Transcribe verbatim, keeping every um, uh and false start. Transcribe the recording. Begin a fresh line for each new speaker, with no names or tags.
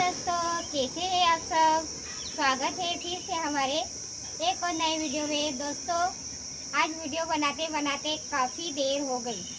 दोस्तों, कैसे हैं आप सब। स्वागत है फिर से हमारे एक और नए वीडियो में। दोस्तों आज वीडियो बनाते बनाते काफ़ी देर हो गई।